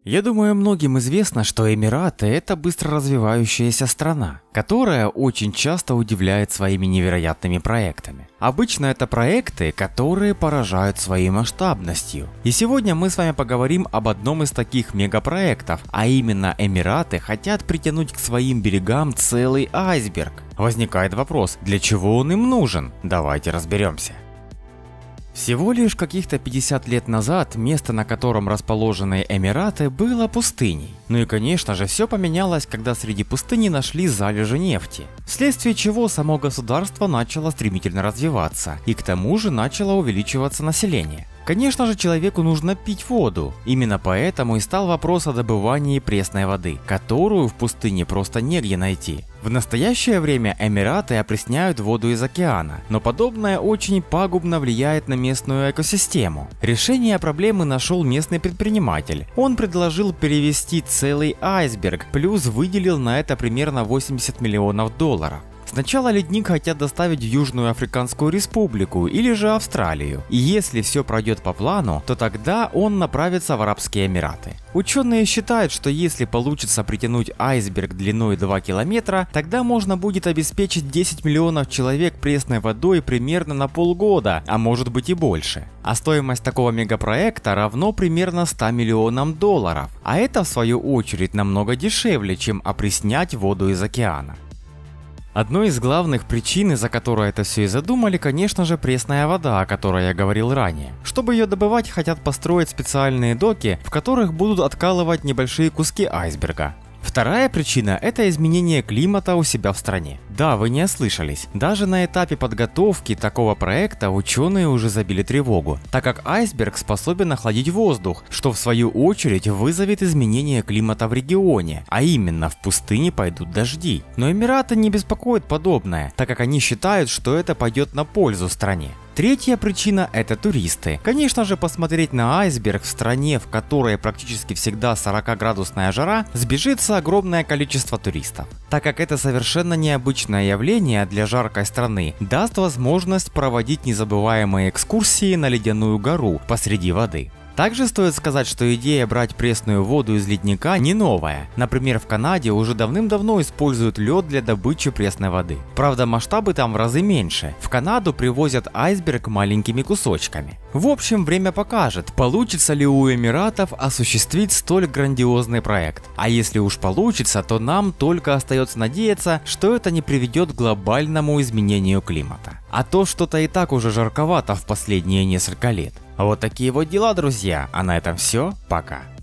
Я думаю, многим известно, что Эмираты – это быстро развивающаяся страна, которая очень часто удивляет своими невероятными проектами. Обычно это проекты, которые поражают своей масштабностью. И сегодня мы с вами поговорим об одном из таких мегапроектов, а именно Эмираты хотят притянуть к своим берегам целый айсберг. Возникает вопрос, для чего он им нужен? Давайте разберемся. Всего лишь каких-то 50 лет назад место, на котором расположены Эмираты, было пустыней. Ну и конечно же все поменялось, когда среди пустыни нашли залежи нефти, вследствие чего само государство начало стремительно развиваться, и к тому же начало увеличиваться население. Конечно же, человеку нужно пить воду, именно поэтому и стал вопрос о добывании пресной воды, которую в пустыне просто негде найти. В настоящее время Эмираты опресняют воду из океана, но подобное очень пагубно влияет на местную экосистему. Решение проблемы нашел местный предприниматель. Он предложил перевести целый айсберг, плюс выделил на это примерно $80 миллионов. Сначала ледник хотят доставить в Южную Африканскую Республику или же Австралию, и если все пройдет по плану, то тогда он направится в Арабские Эмираты. Ученые считают, что если получится притянуть айсберг длиной 2 километра, тогда можно будет обеспечить 10 миллионов человек пресной водой примерно на полгода, а может быть и больше. А стоимость такого мегапроекта равно примерно $100 миллионам, а это в свою очередь намного дешевле, чем опреснять воду из океана. Одной из главных причин, из-за которой это все и задумали, конечно же, пресная вода, о которой я говорил ранее. Чтобы ее добывать, хотят построить специальные доки, в которых будут откалывать небольшие куски айсберга. Вторая причина – это изменение климата у себя в стране. Да, вы не ослышались. Даже на этапе подготовки такого проекта ученые уже забили тревогу, так как айсберг способен охладить воздух, что в свою очередь вызовет изменение климата в регионе, а именно в пустыне пойдут дожди. Но Эмираты не беспокоит подобное, так как они считают, что это пойдет на пользу стране. Третья причина – это туристы. Конечно же, посмотреть на айсберг в стране, в которой практически всегда 40-градусная жара, сбежится огромное количество туристов. Так как это совершенно необычное явление для жаркой страны, даст возможность проводить незабываемые экскурсии на ледяную гору посреди воды. Также стоит сказать, что идея брать пресную воду из ледника не новая. Например, в Канаде уже давным-давно используют лед для добычи пресной воды. Правда, масштабы там в разы меньше. В Канаду привозят айсберг маленькими кусочками. В общем, время покажет, получится ли у Эмиратов осуществить столь грандиозный проект. А если уж получится, то нам только остается надеяться, что это не приведет к глобальному изменению климата. А то что-то и так уже жарковато в последние несколько лет. Вот такие вот дела, друзья. А на этом все. Пока.